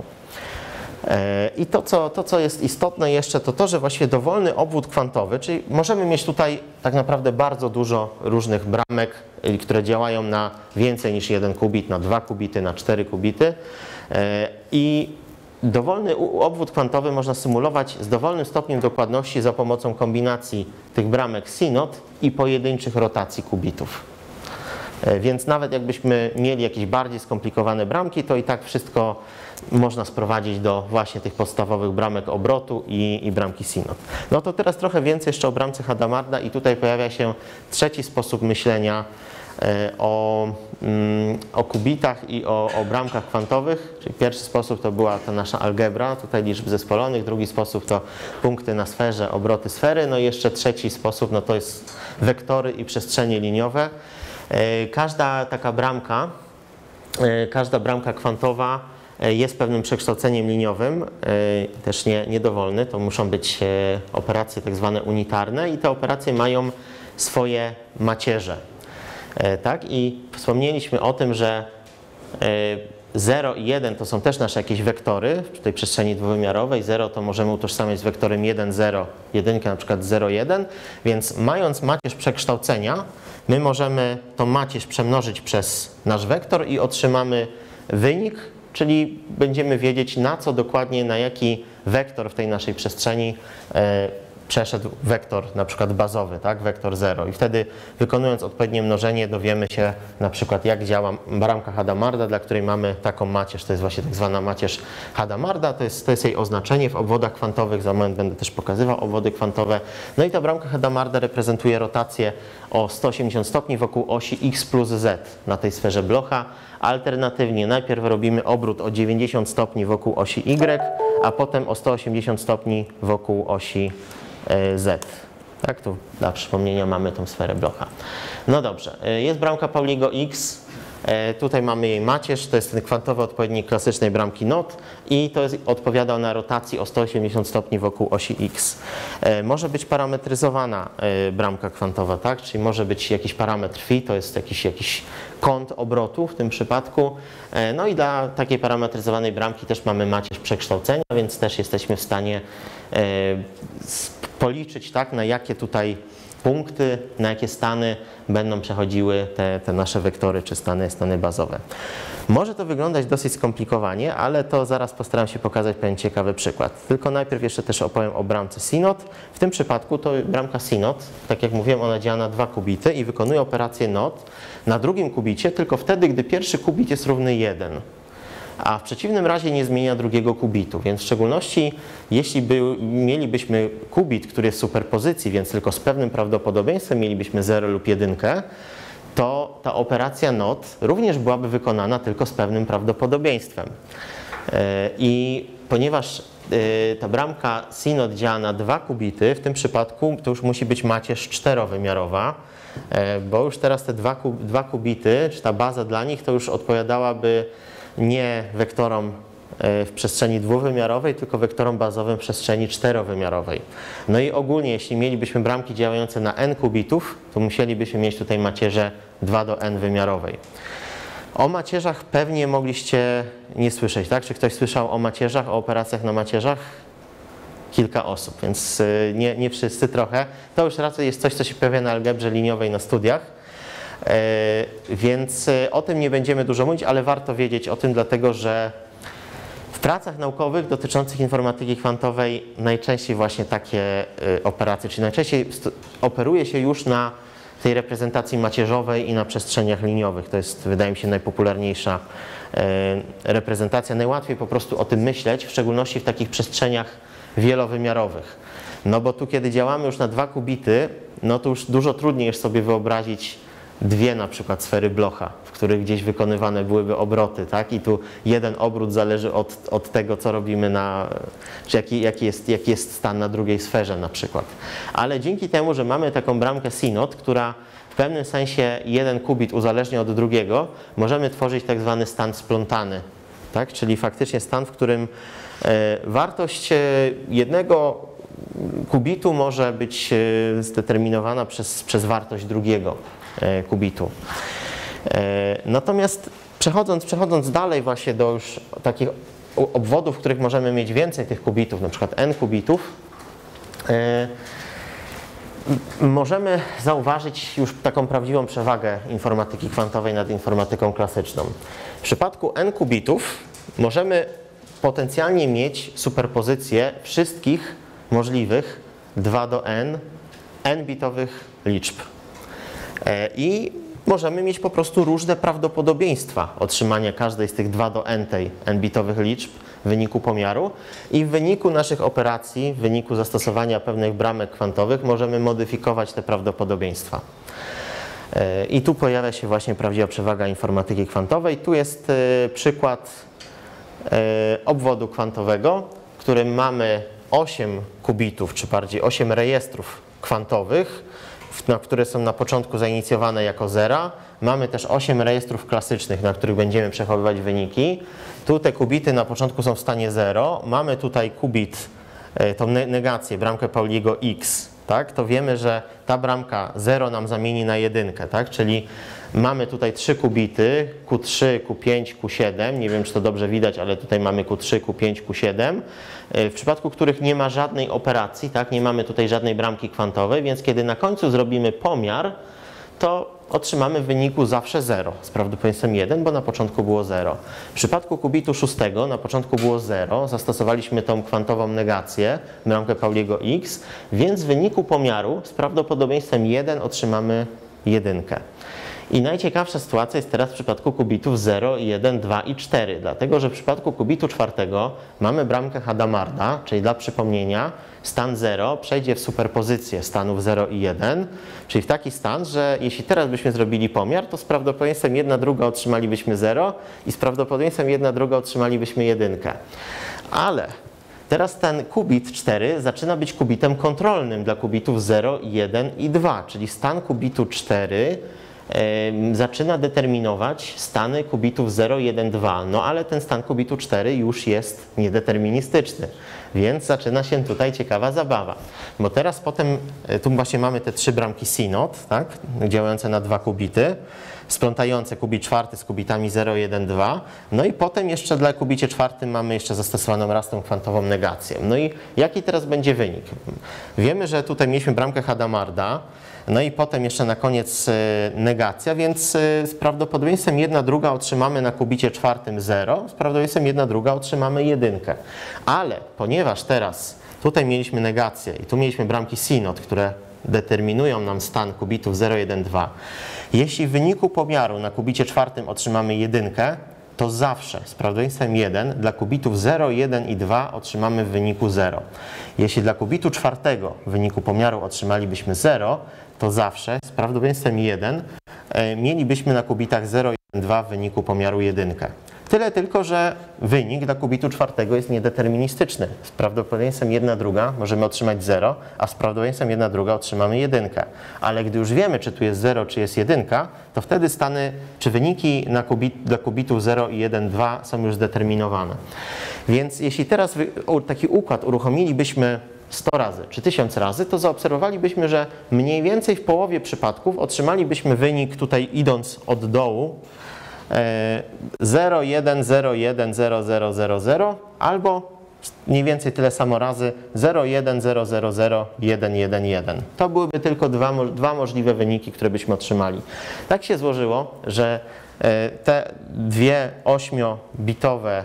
I to co, to, co jest istotne jeszcze, to to, że właściwie dowolny obwód kwantowy, czyli możemy mieć tutaj tak naprawdę bardzo dużo różnych bramek, które działają na więcej niż jeden kubit, na dwa kubity, na cztery kubity. I dowolny obwód kwantowy można symulować z dowolnym stopniem dokładności za pomocą kombinacji tych bramek Synod i pojedynczych rotacji kubitów. Więc nawet jakbyśmy mieli jakieś bardziej skomplikowane bramki, to i tak wszystko można sprowadzić do właśnie tych podstawowych bramek obrotu i, i bramki Synod. No to teraz trochę więcej jeszcze o bramce Hadamarda i tutaj pojawia się trzeci sposób myślenia o, o kubitach i o, o bramkach kwantowych. Czyli pierwszy sposób to była ta nasza algebra, tutaj liczb zespolonych, drugi sposób to punkty na sferze, obroty sfery, no i jeszcze trzeci sposób no to jest wektory i przestrzenie liniowe. Każda taka bramka, każda bramka kwantowa jest pewnym przekształceniem liniowym, też nie, niedowolny, to muszą być operacje tak zwane unitarne i te operacje mają swoje macierze. Tak? I wspomnieliśmy o tym, że zero i jeden to są też nasze jakieś wektory w tej przestrzeni dwuwymiarowej. zero to możemy utożsamiać z wektorem jeden, zero, jeden na przykład zero, jeden, więc mając macierz przekształcenia, my możemy tą macierz przemnożyć przez nasz wektor i otrzymamy wynik, czyli będziemy wiedzieć, na co dokładnie, na jaki wektor w tej naszej przestrzeni e, przeszedł wektor na przykład bazowy, tak, wektor zero. I wtedy wykonując odpowiednie mnożenie dowiemy się na przykład, jak działa bramka Hadamarda, dla której mamy taką macierz. To jest właśnie tak zwana macierz Hadamarda, to jest, to jest jej oznaczenie w obwodach kwantowych. Za moment będę też pokazywał obwody kwantowe. No i ta bramka Hadamarda reprezentuje rotację o sto osiemdziesiąt stopni wokół osi x plus z na tej sferze Blocha. Alternatywnie najpierw robimy obrót o dziewięćdziesiąt stopni wokół osi y, a potem o sto osiemdziesiąt stopni wokół osi z. Tak, tu dla przypomnienia mamy tą sferę Blocha. No dobrze, jest bramka Pauliego X. Tutaj mamy jej macierz, to jest ten kwantowy odpowiednik klasycznej bramki N O T i to jest, odpowiada na rotacji o sto osiemdziesiąt stopni wokół osi X. Może być parametryzowana bramka kwantowa, tak? Czyli może być jakiś parametr phi, to jest jakiś, jakiś kąt obrotu w tym przypadku. No i dla takiej parametryzowanej bramki też mamy macierz przekształcenia, więc też jesteśmy w stanie policzyć, tak, na jakie tutaj punkty, na jakie stany będą przechodziły te, te nasze wektory czy stany, stany bazowe. Może to wyglądać dosyć skomplikowanie, ale to zaraz postaram się pokazać pewien ciekawy przykład. Tylko najpierw jeszcze też opowiem o bramce Synod. W tym przypadku to bramka Synod, tak jak mówiłem, ona działa na dwa kubity i wykonuje operację N O T na drugim kubicie tylko wtedy, gdy pierwszy kubit jest równy jeden. A w przeciwnym razie nie zmienia drugiego kubitu, więc w szczególności jeśli by, mielibyśmy kubit, który jest w superpozycji, więc tylko z pewnym prawdopodobieństwem mielibyśmy zero lub jeden, to ta operacja N O T również byłaby wykonana tylko z pewnym prawdopodobieństwem. I ponieważ ta bramka Synod działa na dwa kubity, w tym przypadku to już musi być macierz czterowymiarowa, bo już teraz te dwa, dwa kubity, czy ta baza dla nich, to już odpowiadałaby nie wektorom w przestrzeni dwuwymiarowej, tylko wektorom bazowym w przestrzeni czterowymiarowej. No i ogólnie, jeśli mielibyśmy bramki działające na n kubitów, to musielibyśmy mieć tutaj macierzę dwa do n wymiarowej. O macierzach pewnie mogliście nie słyszeć, tak? Czy ktoś słyszał o macierzach, o operacjach na macierzach? Kilka osób, więc nie, nie wszyscy trochę. To już raczej jest coś, co się pojawia na algebrze liniowej na studiach. Więc o tym nie będziemy dużo mówić, ale warto wiedzieć o tym, dlatego że w pracach naukowych dotyczących informatyki kwantowej najczęściej właśnie takie operacje, czyli najczęściej operuje się już na tej reprezentacji macierzowej i na przestrzeniach liniowych. To jest, wydaje mi się, najpopularniejsza reprezentacja. Najłatwiej po prostu o tym myśleć, w szczególności w takich przestrzeniach wielowymiarowych. No bo tu, kiedy działamy już na dwa kubity, no to już dużo trudniej jest sobie wyobrazić dwie na przykład sfery Blocha, w których gdzieś wykonywane byłyby obroty, tak? I tu jeden obrót zależy od, od tego, co robimy na, czy jaki, jaki, jest, jaki jest stan na drugiej sferze na przykład. Ale dzięki temu, że mamy taką bramkę Synod, która w pewnym sensie jeden kubit uzależnia od drugiego, możemy tworzyć tak zwany stan splątany, tak? Czyli faktycznie stan, w którym e, wartość jednego kubitu może być zdeterminowana przez, przez wartość drugiego kubitu. Natomiast przechodząc, przechodząc dalej właśnie do już takich obwodów, w których możemy mieć więcej tych kubitów, na przykład n kubitów, możemy zauważyć już taką prawdziwą przewagę informatyki kwantowej nad informatyką klasyczną. W przypadku n kubitów możemy potencjalnie mieć superpozycję wszystkich możliwych dwa do n n-bitowych liczb. I możemy mieć po prostu różne prawdopodobieństwa otrzymania każdej z tych dwa do n tej n-bitowych liczb w wyniku pomiaru i w wyniku naszych operacji, w wyniku zastosowania pewnych bramek kwantowych możemy modyfikować te prawdopodobieństwa. I tu pojawia się właśnie prawdziwa przewaga informatyki kwantowej. Tu jest przykład obwodu kwantowego, w którym mamy osiem kubitów, czy bardziej osiem rejestrów kwantowych na które są na początku zainicjowane jako zera. Mamy też osiem rejestrów klasycznych, na których będziemy przechowywać wyniki. Tu te kubity na początku są w stanie zero. Mamy tutaj kubit, tą negację, bramkę Pauliego X. Tak? To wiemy, że ta bramka zero nam zamieni na jedynkę, tak? Czyli mamy tutaj trzy kubity, Q trzy, Q pięć, Q siedem. Nie wiem, czy to dobrze widać, ale tutaj mamy Q trzy, Q pięć, Q siedem. W przypadku których nie ma żadnej operacji, tak? Nie mamy tutaj żadnej bramki kwantowej, więc kiedy na końcu zrobimy pomiar, to otrzymamy w wyniku zawsze zero z prawdopodobieństwem jeden, bo na początku było zero. W przypadku kubitu szóstego na początku było zero, zastosowaliśmy tą kwantową negację, bramkę Pauliego X, więc w wyniku pomiaru z prawdopodobieństwem jeden otrzymamy jedynkę. I najciekawsza sytuacja jest teraz w przypadku kubitów zero, jeden, dwa i cztery, dlatego że w przypadku kubitu czwartego mamy bramkę Hadamarda, czyli dla przypomnienia stan zero przejdzie w superpozycję stanów zero i jeden, czyli w taki stan, że jeśli teraz byśmy zrobili pomiar, to z prawdopodobieństwem jedna druga otrzymalibyśmy zero i z prawdopodobieństwem jedna druga otrzymalibyśmy jedynkę. Ale teraz ten kubit cztery zaczyna być kubitem kontrolnym dla kubitów zero, jeden i dwa, czyli stan kubitu cztery zaczyna determinować stany kubitów zero, jeden, dwa. No ale ten stan kubitu cztery już jest niedeterministyczny, więc zaczyna się tutaj ciekawa zabawa. Bo teraz potem, tu właśnie mamy te trzy bramki synod, tak, działające na dwa kubity, splątające kubit czwarty z kubitami zero, jeden, dwa. No i potem jeszcze dla kubicie czwartym mamy jeszcze zastosowaną raz tą kwantową negację. No i jaki teraz będzie wynik? Wiemy, że tutaj mieliśmy bramkę Hadamarda, no i potem jeszcze na koniec negacja, więc z prawdopodobieństwem jedna druga otrzymamy na kubicie czwartym zero, z prawdopodobieństwem jedna druga otrzymamy jedynkę. Ale ponieważ teraz tutaj mieliśmy negację i tu mieliśmy bramki synod, które determinują nam stan kubitów zero, jeden, dwa, jeśli w wyniku pomiaru na kubicie czwartym otrzymamy jedynkę, to zawsze z prawdopodobieństwem jeden dla kubitów zero, jeden i dwa otrzymamy w wyniku zero. Jeśli dla kubitu czwartego w wyniku pomiaru otrzymalibyśmy zero, to zawsze z prawdopodobieństwem jeden e, mielibyśmy na kubitach zero, jeden, dwa w wyniku pomiaru jedynkę. Tyle tylko, że wynik dla kubitu czwartego jest niedeterministyczny. Z prawdopodobieństwem jedna druga możemy otrzymać zero, a z prawdopodobieństwem jedna druga otrzymamy jedynkę. Ale gdy już wiemy, czy tu jest zero, czy jest jedynka, to wtedy stany, czy wyniki na kubit, dla kubitów zero i jeden, dwa są już zdeterminowane. Więc jeśli teraz taki układ uruchomilibyśmy sto razy czy tysiąc razy, to zaobserwowalibyśmy, że mniej więcej w połowie przypadków otrzymalibyśmy wynik tutaj idąc od dołu zero, jeden, zero, jeden, zero, zero, zero, zero albo mniej więcej tyle samo razy zero, jeden, zero, zero, zero, jeden, jeden, jeden. To byłyby tylko dwa, dwa możliwe wyniki, które byśmy otrzymali. Tak się złożyło, że te dwie ośmiobitowe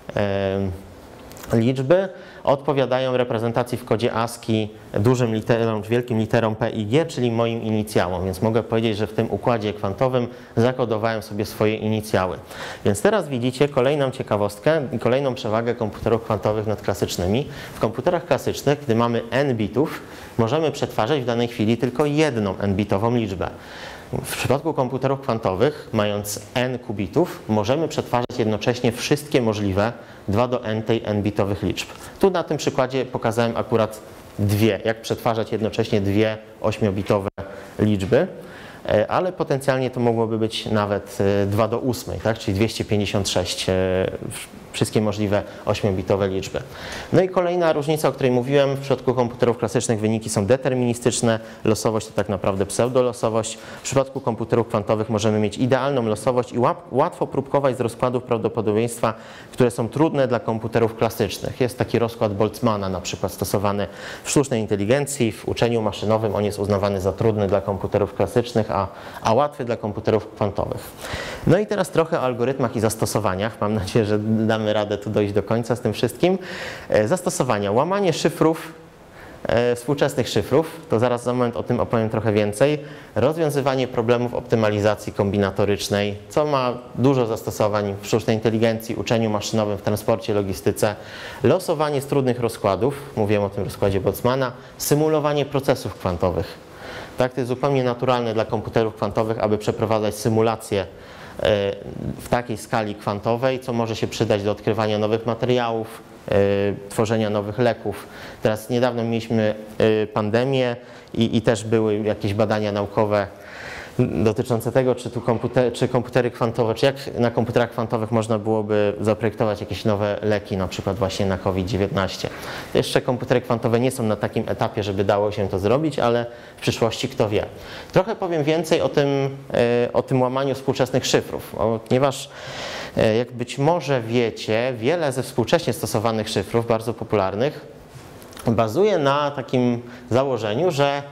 liczby odpowiadają reprezentacji w kodzie ASCII dużym literom, wielkim literom P i G, czyli moim inicjałom. Więc mogę powiedzieć, że w tym układzie kwantowym zakodowałem sobie swoje inicjały. Więc teraz widzicie kolejną ciekawostkę i kolejną przewagę komputerów kwantowych nad klasycznymi. W komputerach klasycznych, gdy mamy n bitów, możemy przetwarzać w danej chwili tylko jedną n-bitową liczbę. W przypadku komputerów kwantowych, mając n kubitów, możemy przetwarzać jednocześnie wszystkie możliwe dwa do n tej n-bitowych liczb. Tu na tym przykładzie pokazałem akurat dwie, jak przetwarzać jednocześnie dwie ośmiobitowe liczby, ale potencjalnie to mogłoby być nawet dwa do ósmej, tak? Czyli dwieście pięćdziesiąt sześć, wszystkie możliwe ośmiobitowe liczby. No i kolejna różnica, o której mówiłem, w przypadku komputerów klasycznych wyniki są deterministyczne, losowość to tak naprawdę pseudolosowość. W przypadku komputerów kwantowych możemy mieć idealną losowość i łatwo próbkować z rozkładów prawdopodobieństwa, które są trudne dla komputerów klasycznych. Jest taki rozkład Boltzmana na przykład stosowany w sztucznej inteligencji, w uczeniu maszynowym on jest uznawany za trudny dla komputerów klasycznych, a, a łatwy dla komputerów kwantowych. No i teraz trochę o algorytmach i zastosowaniach. Mam nadzieję, że damy radę tu dojść do końca z tym wszystkim. Zastosowania. Łamanie szyfrów, e, współczesnych szyfrów, to zaraz za moment o tym opowiem trochę więcej. Rozwiązywanie problemów optymalizacji kombinatorycznej, co ma dużo zastosowań w sztucznej inteligencji, uczeniu maszynowym, w transporcie, logistyce. Losowanie z trudnych rozkładów, mówiłem o tym rozkładzie Boltzmana. Symulowanie procesów kwantowych. Tak, to jest zupełnie naturalne dla komputerów kwantowych, aby przeprowadzać symulacje w takiej skali kwantowej, co może się przydać do odkrywania nowych materiałów, tworzenia nowych leków. Teraz niedawno mieliśmy pandemię i, i też były jakieś badania naukowe dotyczące tego, czy, tu komputer, czy komputery kwantowe, czy jak na komputerach kwantowych można byłoby zaprojektować jakieś nowe leki, na przykład właśnie na COVID dziewiętnaście. Jeszcze komputery kwantowe nie są na takim etapie, żeby dało się to zrobić, ale w przyszłości kto wie. Trochę powiem więcej o tym, o tym łamaniu współczesnych szyfrów, ponieważ jak być może wiecie, wiele ze współcześnie stosowanych szyfrów, bardzo popularnych, bazuje na takim założeniu, że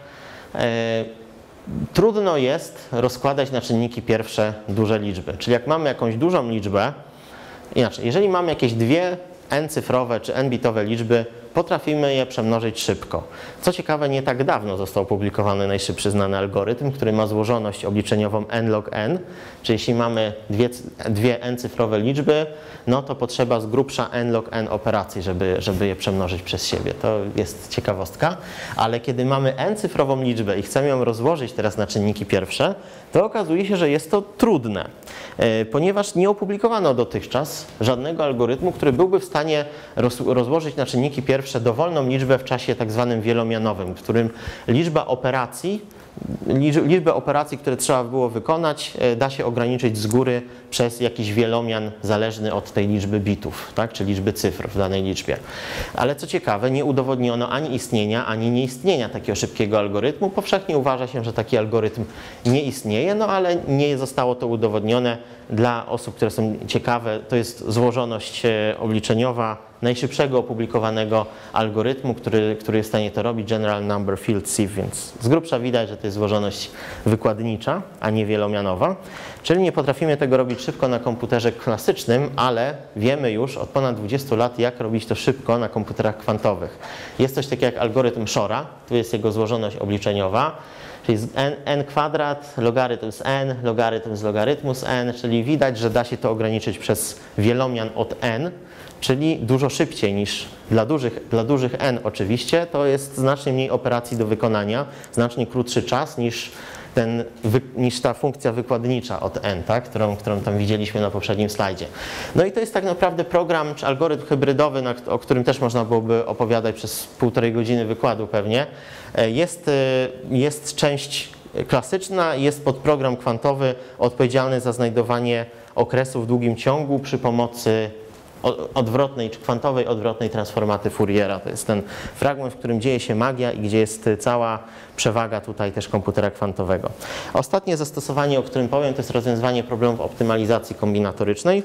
trudno jest rozkładać na czynniki pierwsze duże liczby. Czyli jak mamy jakąś dużą liczbę, inaczej, jeżeli mamy jakieś dwie n-cyfrowe czy n-bitowe liczby, potrafimy je przemnożyć szybko. Co ciekawe, nie tak dawno został opublikowany najszybszy znany algorytm, który ma złożoność obliczeniową n log n, czyli jeśli mamy dwie, dwie n-cyfrowe liczby, no to potrzeba z grubsza n log n operacji, żeby, żeby je przemnożyć przez siebie. To jest ciekawostka, ale kiedy mamy n-cyfrową liczbę i chcemy ją rozłożyć teraz na czynniki pierwsze, to okazuje się, że jest to trudne, ponieważ nie opublikowano dotychczas żadnego algorytmu, który byłby w stanie roz, rozłożyć na czynniki pierwsze dowolną liczbę w czasie tak zwanym wielomianowym, w którym liczba operacji, liczbę operacji, które trzeba było wykonać, da się ograniczyć z góry przez jakiś wielomian zależny od tej liczby bitów, tak, czy liczby cyfr w danej liczbie. Ale co ciekawe, nie udowodniono ani istnienia, ani nieistnienia takiego szybkiego algorytmu. Powszechnie uważa się, że taki algorytm nie istnieje, no ale nie zostało to udowodnione. Dla osób, które są ciekawe, to jest złożoność obliczeniowa najszybszego opublikowanego algorytmu, który, który jest w stanie to robić, General Number Field Sieve, więc z grubsza widać, że to jest złożoność wykładnicza, a nie wielomianowa. Czyli nie potrafimy tego robić szybko na komputerze klasycznym, ale wiemy już od ponad dwudziestu lat, jak robić to szybko na komputerach kwantowych. Jest coś takiego jak algorytm Shora, tu jest jego złożoność obliczeniowa, czyli n, n kwadrat, logarytm z n, logarytm z logarytmu z n, czyli widać, że da się to ograniczyć przez wielomian od n, czyli dużo szybciej niż dla dużych, dla dużych n oczywiście, to jest znacznie mniej operacji do wykonania, znacznie krótszy czas niż, ten, niż ta funkcja wykładnicza od n, tak? którą, którą tam widzieliśmy na poprzednim slajdzie. No i to jest tak naprawdę program czy algorytm hybrydowy, na, o którym też można byłoby opowiadać przez półtorej godziny wykładu pewnie. Jest, jest część klasyczna, jest podprogram kwantowy odpowiedzialny za znajdowanie okresu w długim ciągu przy pomocy odwrotnej, czy kwantowej odwrotnej transformaty Fouriera. To jest ten fragment, w którym dzieje się magia i gdzie jest cała przewaga tutaj też komputera kwantowego. Ostatnie zastosowanie, o którym powiem, to jest rozwiązywanie problemów optymalizacji kombinatorycznej.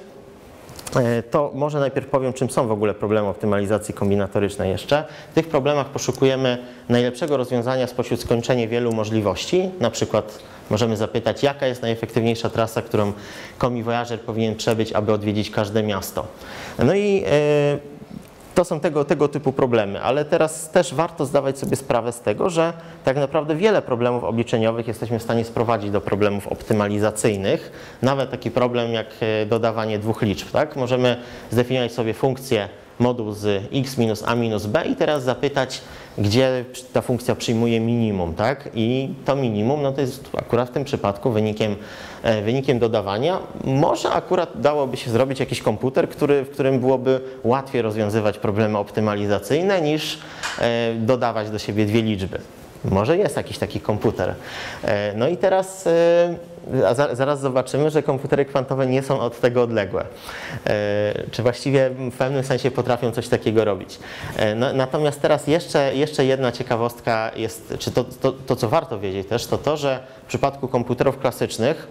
To może najpierw powiem, czym są w ogóle problemy optymalizacji kombinatorycznej jeszcze. W tych problemach poszukujemy najlepszego rozwiązania spośród skończenia wielu możliwości. Na przykład możemy zapytać, jaka jest najefektywniejsza trasa, którą komiwojażer powinien przebyć, aby odwiedzić każde miasto. No i yy, to są tego, tego typu problemy, ale teraz też warto zdawać sobie sprawę z tego, że tak naprawdę wiele problemów obliczeniowych jesteśmy w stanie sprowadzić do problemów optymalizacyjnych. Nawet taki problem jak dodawanie dwóch liczb, tak? Możemy zdefiniować sobie funkcję moduł z x minus a minus b i teraz zapytać, gdzie ta funkcja przyjmuje minimum, tak? I to minimum, no to jest akurat w tym przypadku wynikiem, wynikiem dodawania. Może akurat dałoby się zrobić jakiś komputer, który, w którym byłoby łatwiej rozwiązywać problemy optymalizacyjne niż dodawać do siebie dwie liczby. Może jest jakiś taki komputer. No i teraz a zaraz zobaczymy, że komputery kwantowe nie są od tego odległe. Czy właściwie w pewnym sensie potrafią coś takiego robić. No, natomiast teraz jeszcze, jeszcze jedna ciekawostka jest, czy to, to, to co warto wiedzieć też, to to, że w przypadku komputerów klasycznych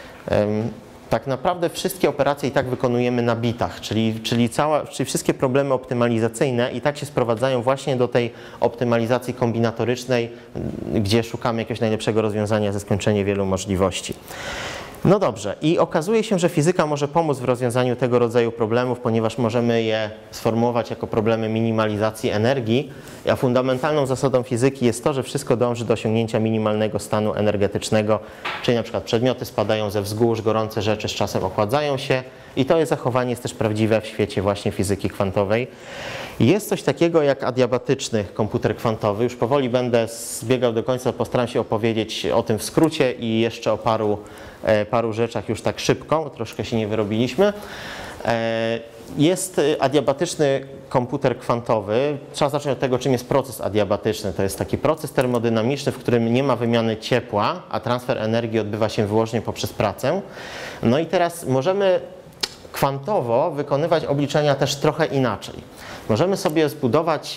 tak naprawdę wszystkie operacje i tak wykonujemy na bitach, czyli, czyli, cała, czyli wszystkie problemy optymalizacyjne i tak się sprowadzają właśnie do tej optymalizacji kombinatorycznej, gdzie szukamy jakiegoś najlepszego rozwiązania ze skończenia wielu możliwości. No dobrze, i okazuje się, że fizyka może pomóc w rozwiązaniu tego rodzaju problemów, ponieważ możemy je sformułować jako problemy minimalizacji energii, a fundamentalną zasadą fizyki jest to, że wszystko dąży do osiągnięcia minimalnego stanu energetycznego, czyli na przykład przedmioty spadają ze wzgórz, gorące rzeczy z czasem ochładzają się i to jest zachowanie jest też prawdziwe w świecie właśnie fizyki kwantowej. Jest coś takiego jak adiabatyczny komputer kwantowy. Już powoli będę zbiegał do końca, postaram się opowiedzieć o tym w skrócie i jeszcze o paru, paru rzeczach już tak szybko, troszkę się nie wyrobiliśmy. Jest adiabatyczny komputer kwantowy. Trzeba zacząć od tego, czym jest proces adiabatyczny. To jest taki proces termodynamiczny, w którym nie ma wymiany ciepła, a transfer energii odbywa się wyłącznie poprzez pracę. No i teraz możemy kwantowo wykonywać obliczenia też trochę inaczej. Możemy sobie zbudować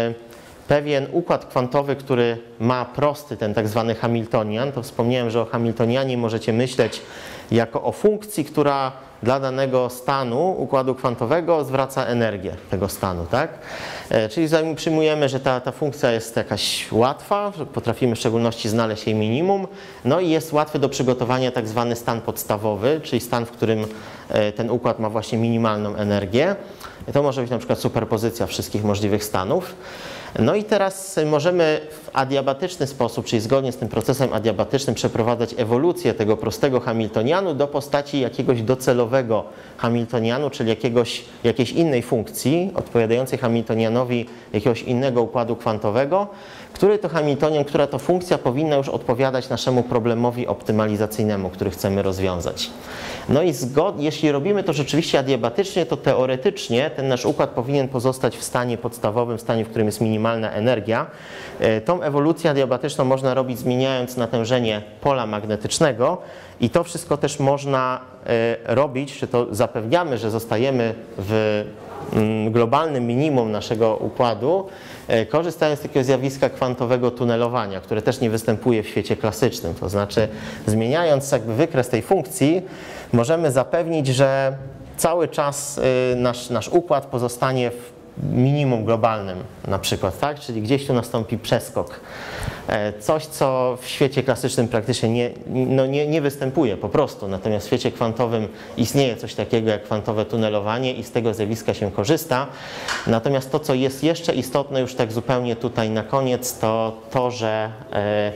pewien układ kwantowy, który ma prosty, ten tak zwany Hamiltonian. To wspomniałem, że o Hamiltonianie możecie myśleć jako o funkcji, która dla danego stanu układu kwantowego zwraca energię tego stanu, tak? Czyli przyjmujemy, że ta, ta funkcja jest jakaś łatwa, że potrafimy w szczególności znaleźć jej minimum, no i jest łatwy do przygotowania tak zwany stan podstawowy, czyli stan, w którym ten układ ma właśnie minimalną energię. To może być na przykład superpozycja wszystkich możliwych stanów. No i teraz możemy w adiabatyczny sposób, czyli zgodnie z tym procesem adiabatycznym, przeprowadzać ewolucję tego prostego Hamiltonianu do postaci jakiegoś docelowego Hamiltonianu, czyli jakiegoś, jakiejś innej funkcji odpowiadającej Hamiltonianowi jakiegoś innego układu kwantowego, który to Hamiltonian, która to funkcja powinna już odpowiadać naszemu problemowi optymalizacyjnemu, który chcemy rozwiązać. No i zgod, jeśli robimy to rzeczywiście adiabatycznie, to teoretycznie ten nasz układ powinien pozostać w stanie podstawowym, w stanie, w którym jest minimalna energia. Tą ewolucję adiabatyczną można robić zmieniając natężenie pola magnetycznego i to wszystko też można robić, czy to zapewniamy, że zostajemy w globalnym minimum naszego układu, korzystając z takiego zjawiska kwantowego tunelowania, które też nie występuje w świecie klasycznym. To znaczy, zmieniając jakby wykres tej funkcji, możemy zapewnić, że cały czas nasz, nasz układ pozostanie w minimum globalnym na przykład, tak? Czyli gdzieś tu nastąpi przeskok. Coś, co w świecie klasycznym praktycznie nie, no nie, nie występuje po prostu, natomiast w świecie kwantowym istnieje coś takiego jak kwantowe tunelowanie i z tego zjawiska się korzysta. Natomiast to, co jest jeszcze istotne już tak zupełnie tutaj na koniec, to to, że e,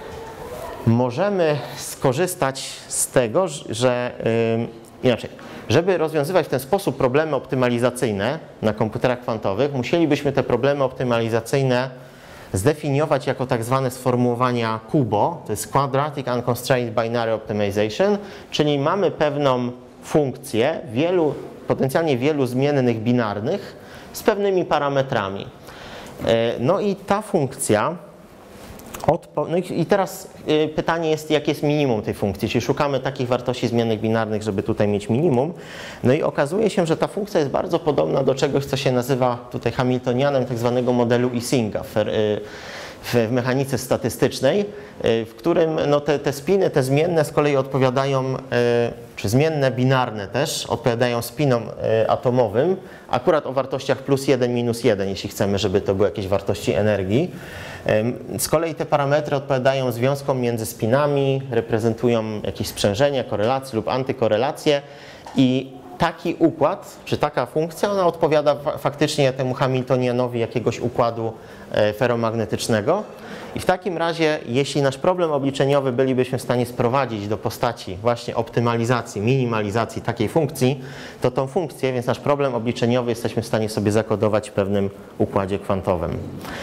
możemy skorzystać z tego, że e, inaczej, żeby rozwiązywać w ten sposób problemy optymalizacyjne na komputerach kwantowych, musielibyśmy te problemy optymalizacyjne zdefiniować jako tak zwane sformułowania Kubo, to jest Quadratic Unconstrained Binary Optimization, czyli mamy pewną funkcję, wielu, potencjalnie wielu zmiennych binarnych z pewnymi parametrami. No i ta funkcja, no i teraz pytanie jest, jakie jest minimum tej funkcji, czyli szukamy takich wartości zmiennych binarnych, żeby tutaj mieć minimum. No i okazuje się, że ta funkcja jest bardzo podobna do czegoś, co się nazywa tutaj Hamiltonianem tak zwanego modelu Issinga w, w mechanice statystycznej, w którym no te, te spiny, te zmienne z kolei odpowiadają, czy zmienne binarne też, odpowiadają spinom atomowym, akurat o wartościach plus jeden, minus jeden, jeśli chcemy, żeby to były jakieś wartości energii. Z kolei te parametry odpowiadają związkom między spinami, reprezentują jakieś sprzężenie, korelacje lub antykorelacje i taki układ, czy taka funkcja, ona odpowiada faktycznie temu Hamiltonianowi jakiegoś układu feromagnetycznego. I w takim razie, jeśli nasz problem obliczeniowy bylibyśmy w stanie sprowadzić do postaci właśnie optymalizacji, minimalizacji takiej funkcji, to tą funkcję, więc nasz problem obliczeniowy jesteśmy w stanie sobie zakodować w pewnym układzie kwantowym.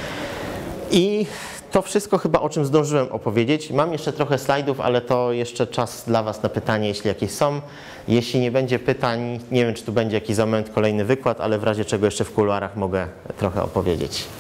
I to wszystko chyba, o czym zdążyłem opowiedzieć. Mam jeszcze trochę slajdów, ale to jeszcze czas dla Was na pytanie, jeśli jakieś są. Jeśli nie będzie pytań, nie wiem, czy tu będzie jakiś za moment kolejny wykład, ale w razie czego jeszcze w kuluarach mogę trochę opowiedzieć.